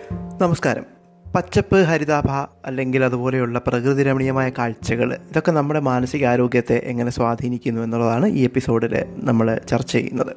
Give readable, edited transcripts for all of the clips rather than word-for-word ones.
നമസ്കാരം. പച്ചപ്പ്, ഹരിതാഭ അല്ലെങ്കിൽ അതുപോലെയുള്ള പ്രകൃതി രമണീയമായ കാഴ്ചകൾ, ഇതൊക്കെ നമ്മുടെ മാനസികാരോഗ്യത്തെ എങ്ങനെ സ്വാധീനിക്കുന്നു എന്നുള്ളതാണ് ഈ എപ്പിസോഡിൽ നമ്മൾ ചർച്ച ചെയ്യുന്നത്.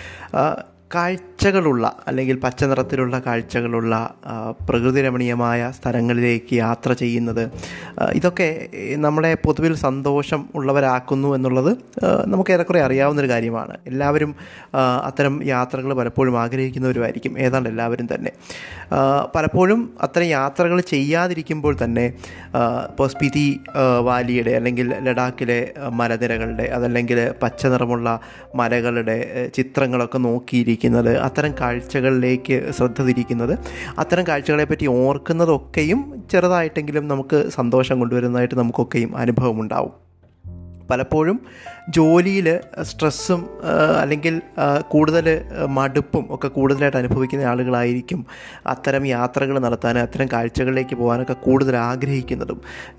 കാഴ്ചകളുള്ള അല്ലെങ്കിൽ പച്ച നിറത്തിലുള്ള കാഴ്ചകളുള്ള പ്രകൃതി രമണീയമായ സ്ഥലങ്ങളിലേക്ക് യാത്ര ചെയ്യുന്നത്, ഇതൊക്കെ നമ്മളെ പൊതുവിൽ സന്തോഷം ഉള്ളവരാക്കുന്നു എന്നുള്ളത് നമുക്ക് ഏറെക്കുറെ അറിയാവുന്നൊരു കാര്യമാണ്. എല്ലാവരും അത്തരം യാത്രകൾ പലപ്പോഴും ആഗ്രഹിക്കുന്നവരുമായിരിക്കും, ഏതാണ്ട് എല്ലാവരും തന്നെ. പലപ്പോഴും അത്തരം യാത്രകൾ ചെയ്യാതിരിക്കുമ്പോൾ തന്നെ ഇപ്പോൾ സ്പിതി വാലിയുടെ അല്ലെങ്കിൽ ലഡാക്കിലെ മലനിരകളുടെ അതല്ലെങ്കിൽ പച്ച നിറമുള്ള മലകളുടെ ചിത്രങ്ങളൊക്കെ നോക്കിയിരിക്കുന്നത്, അത്തരം കാഴ്ചകളിലേക്ക് ശ്രദ്ധ തിരിക്കുന്നത്, അത്തരം കാഴ്ചകളെപ്പറ്റി ഓർക്കുന്നതൊക്കെയും ചെറുതായിട്ടെങ്കിലും നമുക്ക് സന്തോഷം കൊണ്ടുവരുന്നതായിട്ട് നമുക്കൊക്കെയും അനുഭവമുണ്ടാവും. പലപ്പോഴും ജോലിയിൽ സ്ട്രെസ്സും അല്ലെങ്കിൽ കൂടുതൽ മടുപ്പും ഒക്കെ കൂടുതലായിട്ട് അനുഭവിക്കുന്ന ആളുകളായിരിക്കും അത്തരം യാത്രകൾ നടത്താനും അത്തരം കാഴ്ചകളിലേക്ക് പോകാനൊക്കെ കൂടുതൽ ആഗ്രഹിക്കുന്നതും.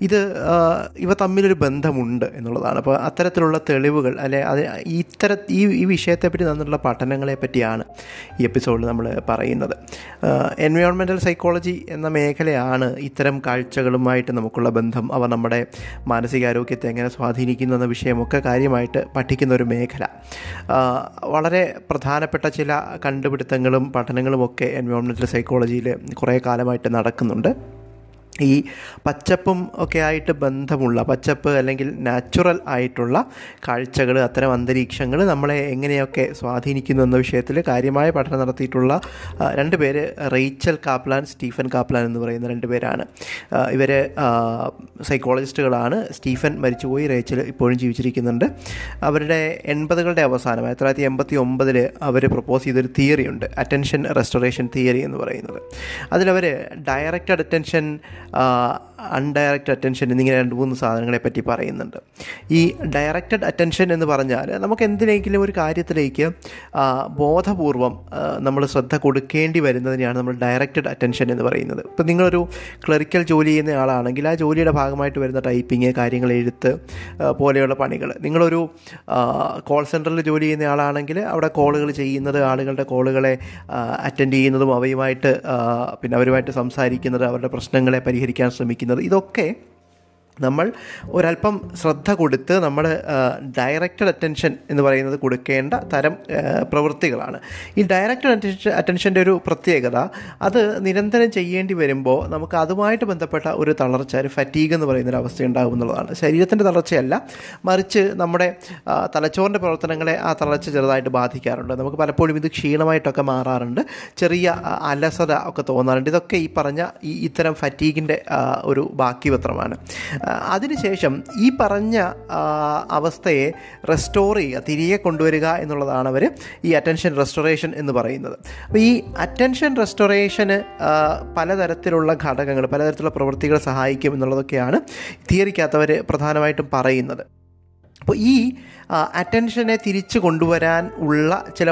ഇവ തമ്മിലൊരു ബന്ധമുണ്ട് എന്നുള്ളതാണ്. അപ്പോൾ അത്തരത്തിലുള്ള തെളിവുകൾ ഈ വിഷയത്തെപ്പറ്റി തന്നിട്ടുള്ള പഠനങ്ങളെ പറ്റിയാണ് ഈ എപ്പിസോഡിൽ നമ്മൾ പറയുന്നത്. എൻവയോൺമെൻറ്റൽ സൈക്കോളജി എന്ന മേഖലയാണ് ഇത്തരം കാഴ്ചകളുമായിട്ട് നമുക്കുള്ള ബന്ധം, അവ നമ്മുടെ മാനസികാരോഗ്യത്തെ എങ്ങനെ സ്വാധീനിക്കുന്നു എന്ന വിഷയമൊക്കെ കാര്യമായിട്ട് പഠിക്കുന്ന ഒരു മേഖല. വളരെ പ്രധാനപ്പെട്ട ചില കണ്ടുപിടുത്തങ്ങളും പഠനങ്ങളുമൊക്കെ എൻവയോൺമെൻറ്റൽ സൈക്കോളജിയിൽ കുറേ കാലമായിട്ട് നടക്കുന്നുണ്ട്. ഈ പച്ചപ്പും ഒക്കെ ആയിട്ട് ബന്ധമുള്ള പച്ചപ്പ് അല്ലെങ്കിൽ നാച്ചുറൽ ആയിട്ടുള്ള കാഴ്ചകൾ, അത്തരം അന്തരീക്ഷങ്ങൾ നമ്മളെ എങ്ങനെയൊക്കെ സ്വാധീനിക്കുന്നു എന്ന വിഷയത്തിൽ കാര്യമായ പഠനം നടത്തിയിട്ടുള്ള രണ്ട് പേര്, റേച്ചൽ കാപ്ലാൻ, സ്റ്റീഫൻ കാപ്ലാൻ എന്ന് പറയുന്ന രണ്ട് പേരാണ്. ഇവർ സൈക്കോളജിസ്റ്റുകളാണ്. സ്റ്റീഫൻ മരിച്ചുപോയി, റേച്ചൽ ഇപ്പോഴും ജീവിച്ചിരിക്കുന്നുണ്ട്. അവരുടെ 80കളുടെ അവസാനം 1989 അവർ പ്രപ്പോസ് ചെയ്തൊരു തിയറിയുണ്ട്, അറ്റൻഷൻ റെസ്റ്റോറേഷൻ തിയറി എന്ന് പറയുന്നത്. അതിലവർ ഡയറക്റ്റഡ് അറ്റൻഷൻ, അൺഡയറക്റ്റഡ് അറ്റൻഷൻ എന്നിങ്ങനെ 2-3 സാധനങ്ങളെ പറ്റി പറയുന്നുണ്ട്. ഈ ഡയറക്റ്റഡ് അറ്റൻഷൻ എന്ന് പറഞ്ഞാൽ നമുക്ക് എന്തിനെങ്കിലും ഒരു കാര്യത്തിലേക്ക് ബോധപൂർവം നമ്മൾ ശ്രദ്ധ കൊടുക്കേണ്ടി വരുന്നതിനെയാണ് നമ്മൾ ഡയറക്റ്റഡ് അറ്റൻഷൻ എന്ന് പറയുന്നത്. ഇപ്പം നിങ്ങളൊരു ക്ലറിക്കൽ ജോലി ചെയ്യുന്ന ആളാണെങ്കിൽ ആ ജോലിയുടെ ഭാഗമായിട്ട് വരുന്ന ടൈപ്പിങ്, കാര്യങ്ങൾ എഴുത്ത് പോലെയുള്ള പണികൾ, നിങ്ങളൊരു കോൾ സെൻറ്ററിൽ ജോലി ചെയ്യുന്ന ആളാണെങ്കിൽ അവിടെ കോളുകൾ ചെയ്യുന്നത്, ആളുകളുടെ കോളുകളെ അറ്റൻഡ് ചെയ്യുന്നതും അവരുമായിട്ട് സംസാരിക്കുന്നത്, അവരുടെ പ്രശ്നങ്ങളെ പരിഹരിക്കാൻ ശ്രമിക്കുന്നത്, ഇതൊക്കെ നമ്മൾ ഒരല്പം ശ്രദ്ധ കൊടുത്ത് നമ്മൾ ഡയറക്റ്റഡ് അറ്റൻഷൻ എന്ന് പറയുന്നത് കൊടുക്കേണ്ട തരം പ്രവൃത്തികളാണ്. ഈ ഡയറക്റ്റഡ് അറ്റൻഷൻ്റെ ഒരു പ്രത്യേകത, അത് നിരന്തരം ചെയ്യേണ്ടി വരുമ്പോൾ നമുക്ക് അതുമായിട്ട് ബന്ധപ്പെട്ട ഒരു തളർച്ച, ഒരു ഫറ്റീഗ് എന്ന് പറയുന്നൊരു അവസ്ഥ ഉണ്ടാകും എന്നുള്ളതാണ്. ശരീരത്തിൻ്റെ തളർച്ചയല്ല, മറിച്ച് നമ്മുടെ തലച്ചോറിൻ്റെ പ്രവർത്തനങ്ങളെ ആ തളർച്ച ചെറുതായിട്ട് ബാധിക്കാറുണ്ട്. നമുക്ക് പലപ്പോഴും ഇത് ക്ഷീണമായിട്ടൊക്കെ മാറാറുണ്ട്, ചെറിയ അലസത ഒക്കെ തോന്നാറുണ്ട്. ഇതൊക്കെ ഈ പറഞ്ഞ ഇത്തരം ഫറ്റീഗിൻ്റെ ഒരു ബാക്കി പത്രമാണ്. അതിനുശേഷം ഈ പറഞ്ഞ അവസ്ഥയെ റെസ്റ്റോർ ചെയ്യുക, തിരികെ കൊണ്ടുവരിക എന്നുള്ളതാണ് അവർ ഈ അറ്റൻഷൻ റെസ്റ്റോറേഷൻ എന്ന് പറയുന്നത്. അപ്പോൾ ഈ അറ്റൻഷൻ റെസ്റ്റോറേഷന് പലതരത്തിലുള്ള ഘടകങ്ങൾ, പലതരത്തിലുള്ള പ്രവൃത്തികൾ സഹായിക്കും എന്നുള്ളതൊക്കെയാണ് തിയറിക്കകത്തവർ പ്രധാനമായിട്ടും പറയുന്നത്. അപ്പോൾ ഈ അറ്റൻഷനെ തിരിച്ചു കൊണ്ടുവരാൻ ഉള്ള ചില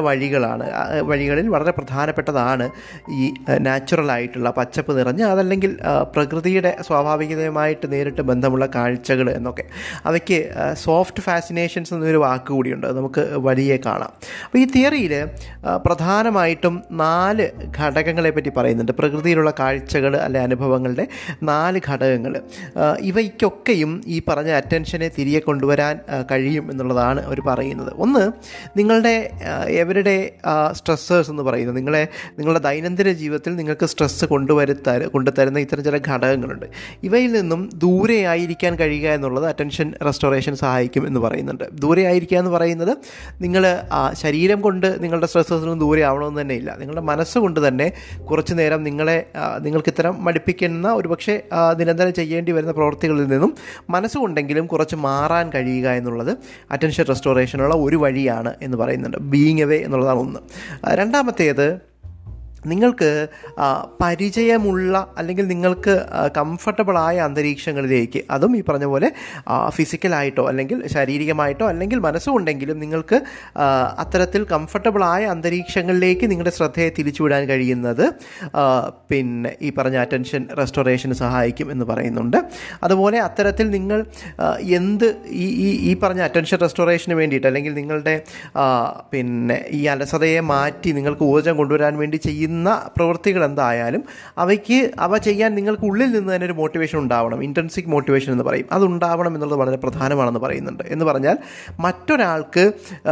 വഴികളിൽ വളരെ പ്രധാനപ്പെട്ടതാണ് ഈ നാച്ചുറലായിട്ടുള്ള പച്ചപ്പ് നിറഞ്ഞ് അതല്ലെങ്കിൽ പ്രകൃതിയുടെ സ്വാഭാവികതയുമായിട്ട് നേരിട്ട് ബന്ധമുള്ള കാഴ്ചകൾ എന്നൊക്കെ. അവയ്ക്ക് സോഫ്റ്റ് ഫാസിനേഷൻസ് എന്നൊരു വാക്ക് കൂടിയുണ്ട്, അത് നമുക്ക് വഴിയെ കാണാം. അപ്പോൾ ഈ തിയറിയിൽ പ്രധാനമായിട്ടും 4 ഘടകങ്ങളെ പറ്റി പറയുന്നുണ്ട്. പ്രകൃതിയിലുള്ള കാഴ്ചകൾ അല്ലെ അനുഭവങ്ങളുടെ 4 ഘടകങ്ങൾ. ഇവയ്ക്കൊക്കെയും ഈ പറഞ്ഞ അറ്റൻഷനെ തിരികെ കൊണ്ടുവരാൻ കഴിയും എന്നുള്ളതാണ് അവർ പറയുന്നത്. ഒന്ന്, നിങ്ങളുടെ എവരുടെ സ്ട്രെസ്സേഴ്സ് എന്ന് പറയുന്നത്, നിങ്ങളുടെ ദൈനംദിന ജീവിതത്തിൽ നിങ്ങൾക്ക് സ്ട്രെസ്സ് കൊണ്ടുതരുന്ന ഇത്തരം ചില ഘടകങ്ങളുണ്ട്. ഇവയിൽ നിന്നും ദൂരെയായിരിക്കാൻ കഴിയുക എന്നുള്ളത് അറ്റൻഷൻ റെസ്റ്റോറേഷൻ സഹായിക്കും എന്ന് പറയുന്നുണ്ട്. ദൂരെയായിരിക്കുക എന്ന് പറയുന്നത് നിങ്ങൾ ശരീരം കൊണ്ട് നിങ്ങളുടെ സ്ട്രെസ്സേഴ്സിൽ നിന്ന് ദൂരെ ആവണമെന്ന് തന്നെ ഇല്ല, നിങ്ങളുടെ മനസ്സുകൊണ്ട് തന്നെ കുറച്ച് നേരം നിങ്ങൾക്ക് ഇത്തരം മടുപ്പിക്കുന്ന ഒരുപക്ഷെ നിരന്തരം ചെയ്യേണ്ടി വരുന്ന പ്രവൃത്തികളിൽ നിന്നും മനസ്സുകൊണ്ടെങ്കിലും കുറച്ച് മാറാൻ കഴിയുക എന്നുള്ളത് അറ്റൻഷൻ റെസ്റ്റോറേഷനുള്ള ഒരു വഴിയാണ് എന്ന് പറയുന്നുണ്ട്. ബീയിങ് അവേ എന്നുള്ളതാണ് ഒന്ന്. രണ്ടാമത്തേത്, നിങ്ങൾക്ക് പരിചയമുള്ള അല്ലെങ്കിൽ നിങ്ങൾക്ക് കംഫർട്ടബിളായ അന്തരീക്ഷങ്ങളിലേക്ക്, അതും ഈ പറഞ്ഞ പോലെ ഫിസിക്കലായിട്ടോ അല്ലെങ്കിൽ ശാരീരികമായിട്ടോ അല്ലെങ്കിൽ മനസ്സുകൊണ്ടെങ്കിലും നിങ്ങൾക്ക് അത്തരത്തിൽ കംഫർട്ടബിളായ അന്തരീക്ഷങ്ങളിലേക്ക് നിങ്ങളുടെ ശ്രദ്ധയെ തിരിച്ചുവിടാൻ കഴിയുന്നത് പിന്നെ ഈ പറഞ്ഞ അറ്റൻഷൻ റെസ്റ്റോറേഷന് സഹായിക്കും എന്ന് പറയുന്നുണ്ട്. അതുപോലെ അത്തരത്തിൽ നിങ്ങൾ ഈ പറഞ്ഞ അറ്റൻഷൻ റെസ്റ്റോറേഷന് വേണ്ടിയിട്ട് അല്ലെങ്കിൽ നിങ്ങളുടെ പിന്നെ ഈ അലസതയെ മാറ്റി നിങ്ങൾക്ക് ഊർജ്ജം കൊണ്ടുവരാൻ വേണ്ടി ചെയ്യുന്ന ചെയ്യുന്ന പ്രവൃത്തികൾ എന്തായാലും അവ ചെയ്യാൻ നിങ്ങൾക്ക് ഉള്ളിൽ നിന്ന് തന്നെ ഒരു മോട്ടിവേഷൻ ഉണ്ടാവണം. ഇൻട്രിൻസിക് മോട്ടിവേഷൻ എന്ന് പറയും, അതുണ്ടാവണം എന്നുള്ളത് വളരെ പ്രധാനമാണെന്ന് പറയുന്നുണ്ട്. എന്ന് പറഞ്ഞാൽ മറ്റൊരാൾക്ക്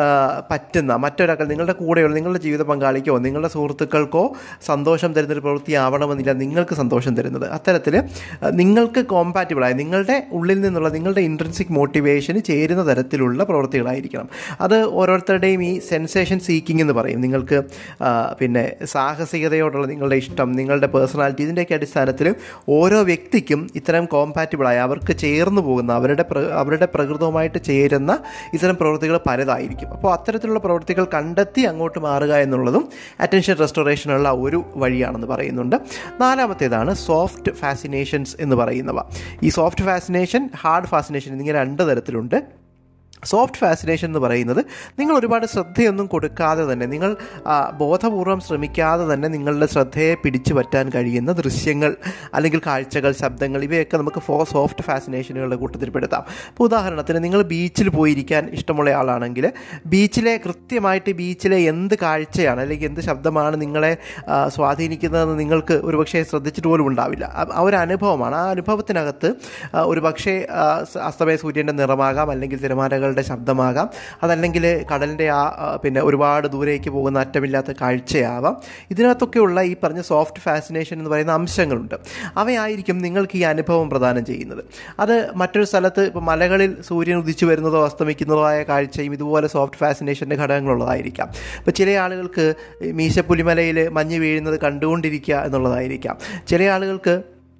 നിങ്ങളുടെ കൂടെയുള്ള നിങ്ങളുടെ ജീവിത പങ്കാളിക്കോ നിങ്ങളുടെ സുഹൃത്തുക്കൾക്കോ സന്തോഷം തരുന്നൊരു പ്രവൃത്തി ആവണമെന്നില്ല നിങ്ങൾക്ക് സന്തോഷം തരുന്നത്. അത്തരത്തിൽ നിങ്ങൾക്ക് കോമ്പാറ്റിബിളായ നിങ്ങളുടെ ഉള്ളിൽ നിന്നുള്ള നിങ്ങളുടെ ഇൻട്രിൻസിക് മോട്ടിവേഷന് ചേരുന്ന തരത്തിലുള്ള പ്രവൃത്തികളായിരിക്കണം. അത് ഓരോരുത്തരുടെയും ഈ സെൻസേഷൻ സീക്കിംഗ് എന്ന് പറയും. നിങ്ങൾക്ക് പിന്നെ സാഹസികതയോടുള്ള നിങ്ങളുടെ ഇഷ്ടം, നിങ്ങളുടെ പേഴ്സണാലിറ്റി, ഇതിൻ്റെയൊക്കെ അടിസ്ഥാനത്തിൽ ഓരോ വ്യക്തിക്കും ഇത്തരം കോമ്പാറ്റിബിളായ അവർക്ക് ചേർന്ന് പോകുന്ന അവരുടെ പ്രകൃതവുമായിട്ട് ചേരുന്ന ഇത്തരം പ്രവൃത്തികൾ പലതായിരിക്കും. അപ്പോൾ അത്തരത്തിലുള്ള പ്രവൃത്തികൾ കണ്ടെത്തി അങ്ങോട്ട് മാറുക എന്നുള്ളതും അറ്റൻഷൻ റെസ്റ്റോറേഷനുള്ള ഒരു വഴിയാണെന്ന് പറയുന്നുണ്ട്. നാലാമത്തേതാണ് സോഫ്റ്റ് ഫാസിനേഷൻസ് എന്ന് പറയുന്നവ. ഈ സോഫ്റ്റ് ഫാസിനേഷൻ, ഹാർഡ് ഫാസിനേഷൻ എന്നിങ്ങനെ 2 തരത്തിലുണ്ട്. സോഫ്റ്റ് ഫാസിനേഷൻ എന്ന് പറയുന്നത് നിങ്ങൾ ഒരുപാട് ശ്രദ്ധയൊന്നും കൊടുക്കാതെ തന്നെ, നിങ്ങൾ ബോധപൂർവം ശ്രമിക്കാതെ തന്നെ നിങ്ങളുടെ ശ്രദ്ധയെ പിടിച്ചു പറ്റാൻ കഴിയുന്ന ദൃശ്യങ്ങൾ അല്ലെങ്കിൽ കാഴ്ചകൾ, ശബ്ദങ്ങൾ, ഇവയൊക്കെ നമുക്ക് സോഫ്റ്റ് ഫാസിനേഷനുകളുടെ കൂട്ടത്തിൽപ്പെടുത്താം. ഇപ്പോൾ ഉദാഹരണത്തിന് നിങ്ങൾ ബീച്ചിൽ പോയിരിക്കാൻ ഇഷ്ടമുള്ള ആളാണെങ്കിൽ കൃത്യമായിട്ട് ബീച്ചിലെ എന്ത് കാഴ്ചയാണ് അല്ലെങ്കിൽ എന്ത് ശബ്ദമാണ് നിങ്ങളെ സ്വാധീനിക്കുന്നതെന്ന് നിങ്ങൾക്ക് ഒരുപക്ഷെ ശ്രദ്ധിച്ചിട്ട് പോലും ഉണ്ടാവില്ല. ആ ഒരു അനുഭവമാണ്. ആ അനുഭവത്തിനകത്ത് ഒരുപക്ഷെ അസ്തമയ സൂര്യൻ്റെ നിറമാകാം, അല്ലെങ്കിൽ തിരമാലകളുടെ ശബ്ദമാകാം, അതല്ലെങ്കിൽ കടലിൻ്റെ പിന്നെ ഒരുപാട് ദൂരേക്ക് പോകുന്ന അറ്റമില്ലാത്ത കാഴ്ചയാവാം. ഇതിനകത്തൊക്കെയുള്ള ഈ പറഞ്ഞ സോഫ്റ്റ് ഫാസിനേഷൻ എന്ന് പറയുന്ന അംശങ്ങളുണ്ട്. അവയായിരിക്കും നിങ്ങൾക്ക് ഈ അനുഭവം പ്രദാനം ചെയ്യുന്നത്. അത് മറ്റൊരു സ്ഥലത്ത് ഇപ്പോൾ മലകളിൽ സൂര്യൻ ഉദിച്ചു വരുന്നതോ അസ്തമിക്കുന്നതോ ആയ കാഴ്ചയും ഇതുപോലെ സോഫ്റ്റ് ഫാസിനേഷൻ്റെ ഘടകങ്ങളുള്ളതായിരിക്കാം. ഇപ്പോൾ ചില ആളുകൾക്ക് മീശപ്പുലിമലയിൽ മഞ്ഞ് വീഴുന്നത് കണ്ടുകൊണ്ടിരിക്കുക എന്നുള്ളതായിരിക്കാം. ചില ആളുകൾക്ക്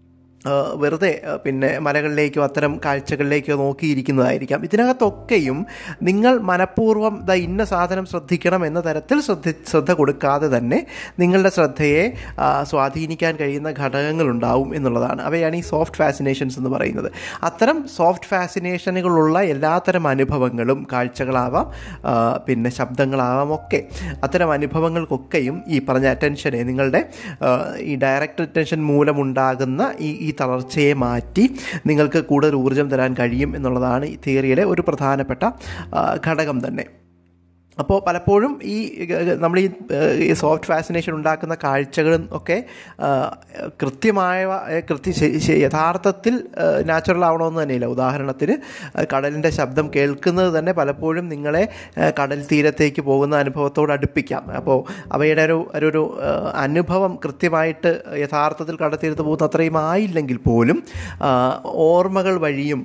വെറുതെ പിന്നെ മലകളിലേക്കോ അത്തരം കാഴ്ചകളിലേക്കോ നോക്കിയിരിക്കുന്നതായിരിക്കാം. ഇതിനകത്തൊക്കെയും നിങ്ങൾ മനഃപൂർവ്വം ഇന്ന സാധനം ശ്രദ്ധിക്കണം എന്ന തരത്തിൽ ശ്രദ്ധ കൊടുക്കാതെ തന്നെ നിങ്ങളുടെ ശ്രദ്ധയെ സ്വാധീനിക്കാൻ കഴിയുന്ന ഘടകങ്ങളുണ്ടാവും എന്നുള്ളതാണ്. അവയാണ് ഈ സോഫ്റ്റ് ഫാസിനേഷൻസ് എന്ന് പറയുന്നത്. അത്തരം സോഫ്റ്റ് ഫാസിനേഷനുകളുള്ള എല്ലാത്തരം അനുഭവങ്ങളും, കാഴ്ചകളാവാം, പിന്നെ ശബ്ദങ്ങളാവാം, ഒക്കെ അത്തരം അനുഭവങ്ങൾക്കൊക്കെയും ഈ പറഞ്ഞ അറ്റൻഷനെ, നിങ്ങളുടെ ഈ ഡയറക്റ്റ് അറ്റൻഷൻ മൂലമുണ്ടാകുന്ന ഈ തളർച്ചയെ മാറ്റി നിങ്ങൾക്ക് കൂടുതൽ ഊർജ്ജം തരാൻ കഴിയും എന്നുള്ളതാണ് ഈ തിയറിയുടെ ഒരു പ്രധാനപ്പെട്ട ഘടകം തന്നെ. അപ്പോൾ പലപ്പോഴും നമ്മൾ ഈ സോഫ്റ്റ് ഫാസിനേഷൻ ഉണ്ടാക്കുന്ന കാഴ്ചകളും ഒക്കെ യഥാർത്ഥത്തിൽ നാച്ചുറൽ ആവണമെന്ന് തന്നെയില്ല. ഉദാഹരണത്തിന് കടലിൻ്റെ ശബ്ദം കേൾക്കുന്നത് തന്നെ പലപ്പോഴും നിങ്ങളെ കടൽ തീരത്തേക്ക് പോകുന്ന അനുഭവത്തോട് അടുപ്പിക്കാം. അപ്പോൾ അവയുടെ ഒരു അനുഭവം കൃത്യമായിട്ട് യഥാർത്ഥത്തിൽ കടൽ തീരത്ത് പോകുന്ന അത്രയും ആയില്ലെങ്കിൽ പോലും ഓർമ്മകൾ വഴിയും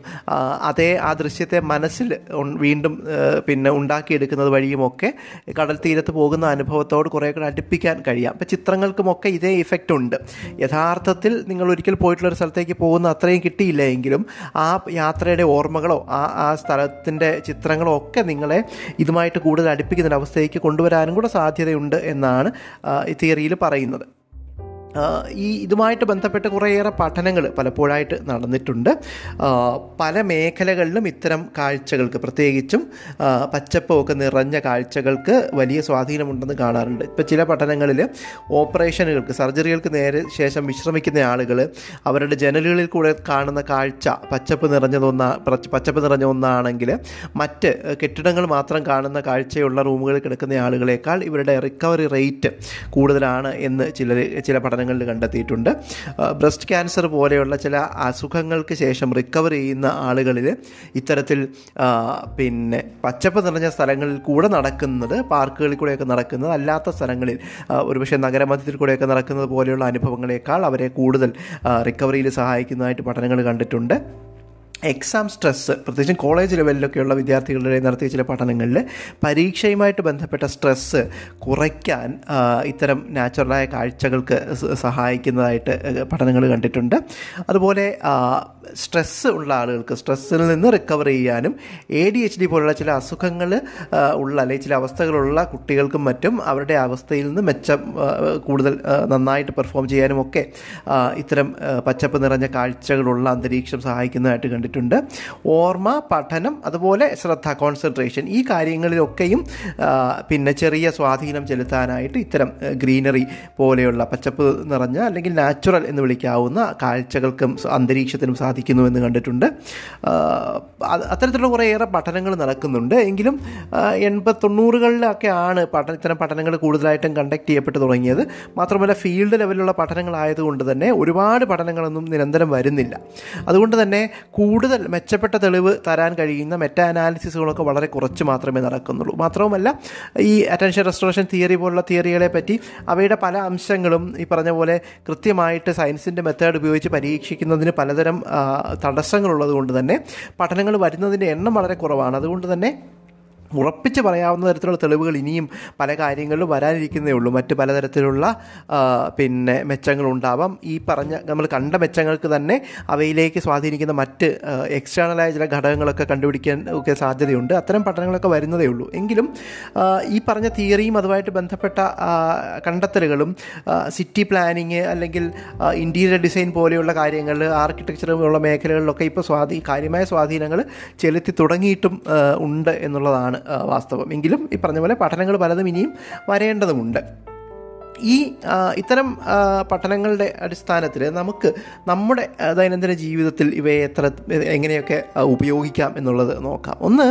ആ ദൃശ്യത്തെ മനസ്സിൽ വീണ്ടും പിന്നെ ഉണ്ടാക്കിയെടുക്കുന്നത് വഴിയും ഒക്കെ കടൽ തീരത്ത് പോകുന്ന അനുഭവത്തോട് കുറേ കൂടെ അടുപ്പിക്കാൻ കഴിയാം. അപ്പോൾ ചിത്രങ്ങൾക്കുമൊക്കെ ഇതേ ഇഫക്റ്റ് ഉണ്ട്. യഥാർത്ഥത്തിൽ നിങ്ങൾ ഒരിക്കൽ പോയിട്ടുള്ളൊരു സ്ഥലത്തേക്ക് പോകുന്ന അത്രയും കിട്ടിയില്ല എങ്കിലും ആ യാത്രയുടെ ഓർമ്മകളോ ആ സ്ഥലത്തിൻ്റെ ചിത്രങ്ങളോ ഒക്കെ നിങ്ങളെ ഇതുമായിട്ട് കൂടുതൽ അടുപ്പിക്കുന്നൊരവസ്ഥയ്ക്ക് കൊണ്ടുവരാനും കൂടെ സാധ്യതയുണ്ട് എന്നാണ് ഈ തിയറിയിൽ പറയുന്നത്. ഇതുമായിട്ട് ബന്ധപ്പെട്ട് കുറേയേറെ പഠനങ്ങൾ പലപ്പോഴായിട്ട് നടന്നിട്ടുണ്ട്. പല മേഖലകളിലും ഇത്തരം കാഴ്ചകൾക്ക്, പ്രത്യേകിച്ചും പച്ചപ്പൊക്കെ നിറഞ്ഞ കാഴ്ചകൾക്ക് വലിയ സ്വാധീനമുണ്ടെന്ന് കാണാറുണ്ട്. ഇപ്പോൾ ചില പഠനങ്ങളിൽ ഓപ്പറേഷനുകൾക്ക്, സർജറികൾക്ക് ശേഷം വിശ്രമിക്കുന്ന ആളുകൾ അവരുടെ ജനലുകളിൽ കൂടെ കാണുന്ന കാഴ്ച പച്ചപ്പ് നിറഞ്ഞ ഒന്നാണെങ്കിൽ മറ്റ് കെട്ടിടങ്ങൾ മാത്രം കാണുന്ന കാഴ്ചയുള്ള റൂമുകളിൽ കിടക്കുന്ന ആളുകളെക്കാൾ ഇവരുടെ റിക്കവറി റേറ്റ് കൂടുതലാണ് എന്ന് ചില പഠനങ്ങളിൽ കണ്ടെത്തിയിട്ടുണ്ട്. ബ്രസ്റ്റ് ക്യാൻസർ പോലെയുള്ള ചില അസുഖങ്ങൾക്ക് ശേഷം റിക്കവർ ചെയ്യുന്ന ആളുകളിൽ ഇത്തരത്തിൽ പിന്നെ പച്ചപ്പ് നിറഞ്ഞ സ്ഥലങ്ങളിൽ കൂടെ നടക്കുന്നത്, പാർക്കുകളിൽ കൂടെയൊക്കെ നടക്കുന്നത്, അല്ലാത്ത സ്ഥലങ്ങളിൽ ഒരുപക്ഷെ നഗരമധ്യത്തിൽ കൂടെയൊക്കെ നടക്കുന്നത് പോലെയുള്ള അനുഭവങ്ങളെക്കാൾ അവരെ കൂടുതൽ റിക്കവറിയിൽ സഹായിക്കുന്നതായിട്ട് പഠനങ്ങൾ കണ്ടിട്ടുണ്ട്. എക്സാം സ്ട്രെസ്സ്, പ്രത്യേകിച്ചും കോളേജ് ലെവലിലൊക്കെയുള്ള വിദ്യാർത്ഥികളുടെ നടത്തിയ ചില പഠനങ്ങളിൽ പരീക്ഷയുമായിട്ട് ബന്ധപ്പെട്ട സ്ട്രെസ്സ് കുറയ്ക്കാൻ ഇത്തരം നാച്ചുറലായ കാഴ്ചകൾക്ക് സഹായിക്കുന്നതായിട്ട് പഠനങ്ങൾ കണ്ടിട്ടുണ്ട്. അതുപോലെ സ്ട്രെസ്സ് ഉള്ള ആളുകൾക്ക് സ്ട്രെസ്സിൽ നിന്ന് റിക്കവർ ചെയ്യാനും ADHD പോലുള്ള ചില അസുഖങ്ങൾ അല്ലെങ്കിൽ ചില അവസ്ഥകളുള്ള കുട്ടികൾക്കും മറ്റും അവരുടെ അവസ്ഥയിൽ നിന്ന് കൂടുതൽ നന്നായിട്ട് പെർഫോം ചെയ്യാനും ഒക്കെ ഇത്തരം പച്ചപ്പ് നിറഞ്ഞ കാഴ്ചകളുള്ള അന്തരീക്ഷം സഹായിക്കുന്നതായിട്ട് കണ്ടിട്ടുണ്ട്. പറഞ്ഞിട്ടുണ്ട്. ഓർമ്മ, പഠനം, അതുപോലെ ശ്രദ്ധ, കോൺസെൻട്രേഷൻ, ഈ കാര്യങ്ങളിലൊക്കെയും പിന്നെ ചെറിയ സ്വാധീനം ചെലുത്താനായിട്ട് ഇത്തരം ഗ്രീനറി പോലെയുള്ള പച്ചപ്പ് നിറഞ്ഞ അല്ലെങ്കിൽ നാച്ചുറൽ എന്ന് വിളിക്കാവുന്ന കാഴ്ചകൾക്കും അന്തരീക്ഷത്തിനും സാധിക്കുന്നുവെന്ന് കണ്ടിട്ടുണ്ട്. അത്തരത്തിലുള്ള കുറേയേറെ പഠനങ്ങൾ നടക്കുന്നുണ്ട്. എങ്കിലും 80-90കളിലൊക്കെയാണ് ഇത്തരം പഠനങ്ങൾ കൂടുതലായിട്ടും കണ്ടക്ട് ചെയ്യപ്പെട്ട് തുടങ്ങിയത്. മാത്രമല്ല ഫീൽഡ് ലെവലിലുള്ള പഠനങ്ങളായതുകൊണ്ട് തന്നെ ഒരുപാട് പഠനങ്ങളൊന്നും നിരന്തരം വരുന്നില്ല. അതുകൊണ്ട് തന്നെ കൂടുതൽ മെച്ചപ്പെട്ട തെളിവ് തരാൻ കഴിയുന്ന മെറ്റാ അനാലിസിസുകളൊക്കെ വളരെ കുറച്ച് മാത്രമേ നടക്കുന്നുള്ളൂ. മാത്രവുമല്ല ഈ അറ്റൻഷൻ റെസ്റ്റോറേഷൻ തിയറി പോലുള്ള തിയറികളെ പറ്റി അവയുടെ പല അംശങ്ങളും ഈ പറഞ്ഞ പോലെ കൃത്യമായിട്ട് സയൻസിൻ്റെ മെത്തേഡ് ഉപയോഗിച്ച് പരീക്ഷിക്കുന്നതിന് പലതരം തടസ്സങ്ങളുള്ളത് കൊണ്ട് തന്നെ പഠനങ്ങൾ വരുന്നതിൻ്റെ എണ്ണം വളരെ കുറവാണ്. അതുകൊണ്ട് തന്നെ ഉറപ്പിച്ച് പറയാവുന്ന തരത്തിലുള്ള തെളിവുകൾ ഇനിയും പല കാര്യങ്ങളിലും വരാനിരിക്കുന്നേ ഉള്ളൂ. മറ്റ് പലതരത്തിലുള്ള പിന്നെ മെച്ചങ്ങളുണ്ടാവാം. ഈ പറഞ്ഞ നമ്മൾ കണ്ട മെച്ചങ്ങൾക്ക് തന്നെ അവയിലേക്ക് സ്വാധീനിക്കുന്ന മറ്റ് എക്സ്റ്റേണലായ ചില ഘടകങ്ങളൊക്കെ കണ്ടുപിടിക്കാൻ ഒക്കെ സാധ്യതയുണ്ട്. അത്തരം പഠനങ്ങളൊക്കെ വരുന്നതേ ഉള്ളൂ. എങ്കിലും ഈ പറഞ്ഞ തിയറിയും അതുമായിട്ട് ബന്ധപ്പെട്ട കണ്ടെത്തലുകളും സിറ്റി പ്ലാനിങ് അല്ലെങ്കിൽ ഇൻറ്റീരിയർ ഡിസൈൻ പോലെയുള്ള കാര്യങ്ങൾ, ആർക്കിടെക്ചർ പോലുള്ള മേഖലകളിലൊക്കെ ഇപ്പോൾ കാര്യമായ സ്വാധീനങ്ങൾ ചെലുത്തി തുടങ്ങിയിട്ടും ഉണ്ട് എന്നുള്ളതാണ് വാസ്തവം. എങ്കിലും ഈ പറഞ്ഞ പോലെ പഠനങ്ങൾ പലതും ഇനിയും വരേണ്ടതുമുണ്ട്. ഇത്തരം പഠനങ്ങളുടെ അടിസ്ഥാനത്തിൽ നമുക്ക് നമ്മുടെ ദൈനംദിന ജീവിതത്തിൽ ഇവയെ എങ്ങനെയൊക്കെ ഉപയോഗിക്കാം എന്നുള്ളത് നോക്കാം. ഒന്ന്,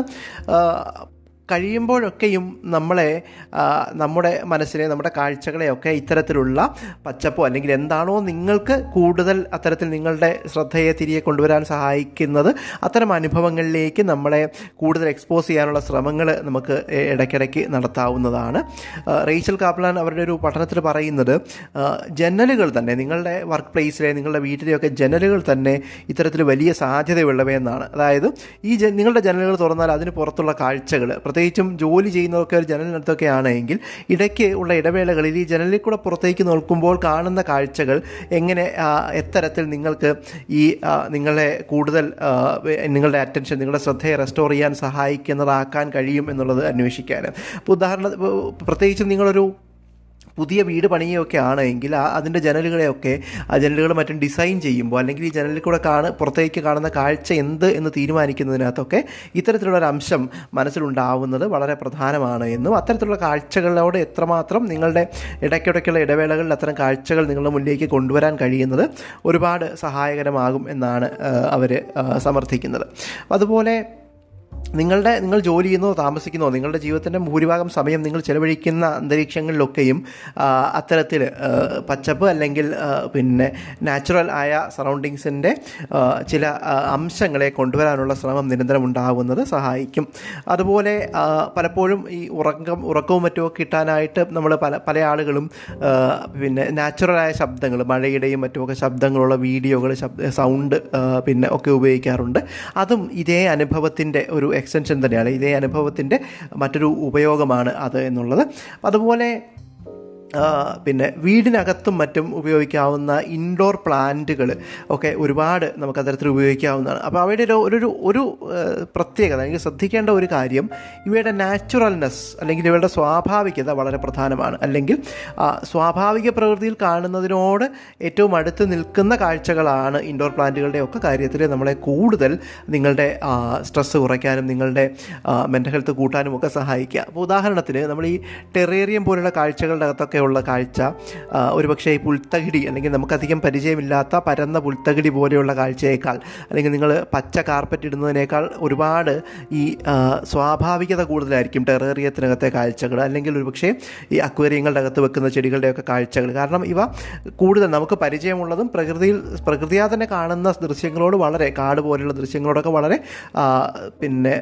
കഴിയുമ്പോഴൊക്കെയും നമ്മുടെ മനസ്സിനെ, നമ്മുടെ കാഴ്ചകളെയൊക്കെ ഇത്തരത്തിലുള്ള പച്ചപ്പോ അല്ലെങ്കിൽ എന്താണോ നിങ്ങൾക്ക് കൂടുതൽ അത്തരത്തിൽ നിങ്ങളുടെ ശ്രദ്ധയെ തിരികെ കൊണ്ടുവരാൻ സഹായിക്കുന്നത് അത്തരം അനുഭവങ്ങളിലേക്ക് നമ്മളെ കൂടുതൽ എക്സ്പോസ് ചെയ്യാനുള്ള ശ്രമങ്ങൾ നമുക്ക് ഇടയ്ക്കിടയ്ക്ക് നടത്താവുന്നതാണ്. റേച്ചൽ കാപ്ലാൻ അവരുടെ ഒരു പഠനത്തിൽ പറയുന്നത് ജനലുകൾ തന്നെ, നിങ്ങളുടെ വർക്ക് പ്ലേസിലെ, നിങ്ങളുടെ വീട്ടിലെയൊക്കെ ജനലുകൾ തന്നെ ഇത്തരത്തിൽ വലിയ സാധ്യതയുള്ളവയെന്നാണ്. അതായത് നിങ്ങളുടെ ജനലുകൾ തുറന്നാൽ അതിന് പുറത്തുള്ള കാഴ്ചകൾ, പ്രത്യേകിച്ചും ജോലി ചെയ്യുന്നതൊക്കെ ഒരു ജനലിനടുത്തൊക്കെ ആണെങ്കിൽ ഇടയ്ക്ക് ഉള്ള ഇടവേളകളിൽ ഈ ജനലിൽ കൂടെ പുറത്തേക്ക് നോക്കുമ്പോൾ കാണുന്ന കാഴ്ചകൾ എങ്ങനെ എത്തരത്തിൽ നിങ്ങൾക്ക് നിങ്ങളെ കൂടുതൽ നിങ്ങളുടെ അറ്റൻഷൻ, നിങ്ങളുടെ ശ്രദ്ധയെ റെസ്റ്റോർ ചെയ്യാൻ സഹായിക്കുന്നതാക്കാൻ കഴിയും എന്നുള്ളത് അന്വേഷിക്കാൻ. ഇപ്പോൾ പ്രത്യേകിച്ചും നിങ്ങളൊരു പുതിയ വീട് പണിയൊക്കെ ആണെങ്കിൽ അതിൻ്റെ ജനലുകൾ മറ്റും ഡിസൈൻ ചെയ്യുമ്പോൾ അല്ലെങ്കിൽ ഈ ജനലിൽ കൂടെ പുറത്തേക്ക് കാണുന്ന കാഴ്ച എന്ത് എന്ന് തീരുമാനിക്കുന്നതിനകത്തൊക്കെ ഇത്തരത്തിലുള്ളൊരു അംശം മനസ്സിലുണ്ടാവുന്നത് വളരെ പ്രധാനമാണ് എന്നും അത്തരത്തിലുള്ള കാഴ്ചകളോട് എത്രമാത്രം നിങ്ങളുടെ ഇടയ്ക്കിടയ്ക്കുള്ള ഇടവേളകളിൽ അത്തരം കാഴ്ചകൾ നിങ്ങളുടെ മുന്നിലേക്ക് കൊണ്ടുവരാൻ കഴിയുന്നത് ഒരുപാട് സഹായകരമാകും എന്നാണ് അവർ സമർത്ഥിക്കുന്നത്. അതുപോലെ നിങ്ങൾ ജോലി ചെയ്യുന്നോ താമസിക്കുന്നോ നിങ്ങളുടെ ജീവിതത്തിൻ്റെ ഭൂരിഭാഗം സമയം നിങ്ങൾ ചെലവഴിക്കുന്ന അന്തരീക്ഷങ്ങളിലൊക്കെയും അത്തരത്തിൽ പച്ചപ്പ് അല്ലെങ്കിൽ പിന്നെ നാച്ചുറൽ ആയ സറൗണ്ടിങ്സിൻ്റെ ചില അംശങ്ങളെ കൊണ്ടുവരാനുള്ള ശ്രമം നിരന്തരം ഉണ്ടാകുന്നത് സഹായിക്കും. അതുപോലെ പലപ്പോഴും ഈ ഉറക്കവും മറ്റുമൊക്കെ കിട്ടാനായിട്ട് നമ്മൾ പല ആളുകളും പിന്നെ നാച്ചുറലായ ശബ്ദങ്ങൾ, മഴയുടെയും മറ്റുമൊക്കെ ശബ്ദങ്ങളുള്ള വീഡിയോകൾ, സൗണ്ട് പിന്നെ ഒക്കെ ഉപയോഗിക്കാറുണ്ട്. അതും ഇതേ അനുഭവത്തിൻ്റെ ഒരു എക്സ്റ്റൻഷൻ തന്നെയാണ്, ഇതേ അനുഭവത്തിൻ്റെ മറ്റൊരു ഉപയോഗമാണ് അത് എന്നുള്ളത്. അതുപോലെ പിന്നെ വീടിനകത്തും മറ്റും ഉപയോഗിക്കാവുന്ന ഇൻഡോർ പ്ലാന്റുകൾ ഒക്കെ ഒരുപാട് നമുക്ക് അത്തരത്തിൽ ഉപയോഗിക്കാവുന്നതാണ്. അപ്പോൾ അവയുടെ ഒരു പ്രത്യേകത, അല്ലെങ്കിൽ ശ്രദ്ധിക്കേണ്ട ഒരു കാര്യം, ഇവയുടെ നാച്ചുറൽനെസ് അല്ലെങ്കിൽ ഇവയുടെ സ്വാഭാവികത വളരെ പ്രധാനമാണ്. അല്ലെങ്കിൽ സ്വാഭാവിക പ്രകൃതിയിൽ കാണുന്നതിനോട് ഏറ്റവും അടുത്ത് നിൽക്കുന്ന കാഴ്ചകളാണ് ഇൻഡോർ പ്ലാന്റുകളുടെ ഒക്കെ കാര്യത്തിൽ നമ്മളെ കൂടുതൽ നിങ്ങളുടെ സ്ട്രെസ്സ് കുറയ്ക്കാനും നിങ്ങളുടെ മെൻ്റൽ ഹെൽത്ത് കൂട്ടാനും ഒക്കെ സഹായിക്കുക. അപ്പോൾ ഉദാഹരണത്തിന് നമ്മൾ ഈ ടെറേറിയം പോലുള്ള കാഴ്ചകളുടെ അകത്തൊക്കെ ഉള്ള കാഴ്ച ഒരുപക്ഷെ പുൽത്തകിടി അല്ലെങ്കിൽ നമുക്കധികം പരിചയമില്ലാത്ത പരന്ന പുൽത്തകിടി പോലെയുള്ള കാഴ്ചയേക്കാൾ, അല്ലെങ്കിൽ നിങ്ങൾ പച്ച കാർപ്പറ്റ് ഇടുന്നതിനേക്കാൾ ഒരുപാട് ഈ സ്വാഭാവികത കൂടുതലായിരിക്കും ടെറേറിയത്തിനകത്തെ കാഴ്ചകൾ, അല്ലെങ്കിൽ ഒരുപക്ഷെ ഈ അക്വേറിയങ്ങളുടെ അകത്ത് വെക്കുന്ന ചെടികളുടെയൊക്കെ കാഴ്ചകൾ. കാരണം ഇവ കൂടുതൽ നമുക്ക് പരിചയമുള്ളതും പ്രകൃതിയാ തന്നെ കാണുന്ന ദൃശ്യങ്ങളോട് വളരെ, കാട് പോലെയുള്ള ദൃശ്യങ്ങളോടൊക്കെ വളരെ പിന്നെ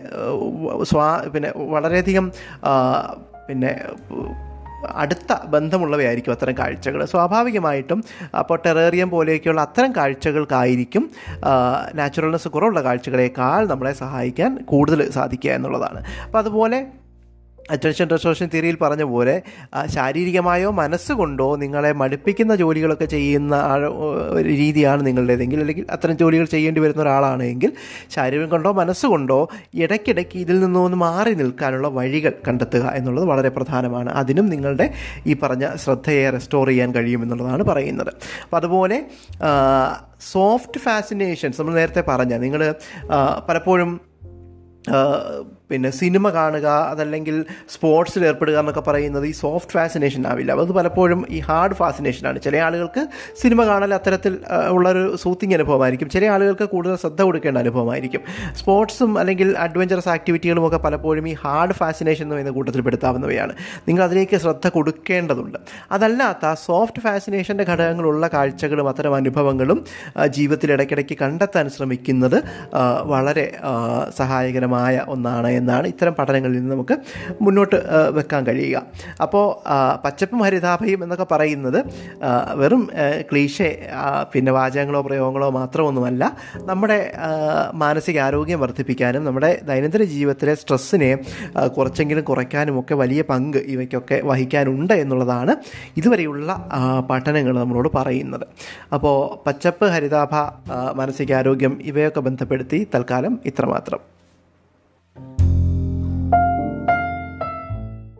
വളരെയധികം പിന്നെ അടുത്ത ബന്ധമുള്ളവയായിരിക്കും അത്തരം കാഴ്ചകൾ സ്വാഭാവികമായിട്ടും. അപ്പോൾ ടെറേറിയം പോലെയൊക്കെയുള്ള അത്തരം കാഴ്ചകൾക്കായിരിക്കും നാച്ചുറൽനെസ് കുറവുള്ള കാഴ്ചകളേക്കാൾ നമ്മളെ സഹായിക്കാൻ കൂടുതൽ സാധിക്കുക എന്നുള്ളതാണ്. അപ്പോൾ അതുപോലെ അറ്റൻഷൻ റിസോർഷൻ തിയറിയിൽ പറഞ്ഞ പോലെ ശാരീരികമായോ മനസ്സുകൊണ്ടോ നിങ്ങളെ മടുപ്പിക്കുന്ന ജോലികളൊക്കെ ചെയ്യുന്ന ഒരു രീതിയാണ് നിങ്ങളുടേതെങ്കിൽ, അല്ലെങ്കിൽ അത്തരം ജോലികൾ ചെയ്യേണ്ടി വരുന്ന ഒരാളാണെങ്കിൽ ശാരീരികം കൊണ്ടോ മനസ്സുകൊണ്ടോ ഇടയ്ക്കിടയ്ക്ക് ഇതിൽ നിന്നൊന്ന് മാറി നിൽക്കാനുള്ള വഴികൾ കണ്ടെത്തുക എന്നുള്ളത് വളരെ പ്രധാനമാണ്. അതിനും നിങ്ങളുടെ ഈ പറഞ്ഞ ശ്രദ്ധയെ റെസ്റ്റോർ ചെയ്യാൻ കഴിയുമെന്നുള്ളതാണ് പറയുന്നത്. അപ്പം അതുപോലെ സോഫ്റ്റ് ഫാസിനേഷൻസ് നമ്മൾ നേരത്തെ പറഞ്ഞ, നിങ്ങൾ പലപ്പോഴും പിന്നെ സിനിമ കാണുക അതല്ലെങ്കിൽ സ്പോർട്സിൽ ഏർപ്പെടുക എന്നൊക്കെ പറയുന്നത് ഈ സോഫ്റ്റ് ഫാസിനേഷൻ ആവില്ല. അത് പലപ്പോഴും ഈ ഹാർഡ് ഫാസിനേഷനാണ്. ചില ആളുകൾക്ക് സിനിമ കാണൽ അത്തരത്തിൽ ഉള്ളൊരു സൂത്തിങ് അനുഭവമായിരിക്കും, ചില ആളുകൾക്ക് കൂടുതൽ ശ്രദ്ധ കൊടുക്കേണ്ട അനുഭവമായിരിക്കും. സ്പോർട്സും അല്ലെങ്കിൽ അഡ്വഞ്ചറസ് ആക്ടിവിറ്റികളും ഒക്കെ പലപ്പോഴും ഈ ഹാർഡ് ഫാസിനേഷൻ എന്ന് പറയുന്ന കൂട്ടത്തിൽ പെടുത്താവുന്നവയാണ്. നിങ്ങൾ അതിലേക്ക് ശ്രദ്ധ കൊടുക്കേണ്ടതുണ്ട്. അതല്ലാത്ത സോഫ്റ്റ് ഫാസിനേഷൻ്റെ ഘടകങ്ങളുള്ള കാഴ്ചകളും അത്തരം അനുഭവങ്ങളും ജീവിതത്തിൽ ഇടയ്ക്കിടയ്ക്ക് കണ്ടെത്താൻ ശ്രമിക്കുന്നത് വളരെ സഹായകരമായ ഒന്നാണ് എന്നാണ് ഇത്തരം പഠനങ്ങളിൽ നിന്ന് നമുക്ക് മുന്നോട്ട് വെക്കാൻ കഴിയുക. അപ്പോൾ പച്ചപ്പും ഹരിതാഭയും എന്നൊക്കെ പറയുന്നത് വെറും ക്ലീഷേ പിന്നെ വാചകങ്ങളോ പ്രയോഗങ്ങളോ മാത്രമൊന്നുമല്ല. നമ്മുടെ മാനസികാരോഗ്യം വർദ്ധിപ്പിക്കാനും നമ്മുടെ ദൈനംദിന ജീവിതത്തിലെ സ്ട്രെസ്സിനെ കുറച്ചെങ്കിലും കുറയ്ക്കാനുമൊക്കെ വലിയ പങ്ക് ഇവയ്ക്കൊക്കെ വഹിക്കാനുണ്ട് എന്നുള്ളതാണ് ഇതുവരെയുള്ള പഠനങ്ങൾ നമ്മളോട് പറയുന്നത്. അപ്പോൾ പച്ചപ്പ്, ഹരിതാഭ, മാനസികാരോഗ്യം ഇവയൊക്കെ ബന്ധപ്പെടുത്തി തൽക്കാലം ഇത്രമാത്രം.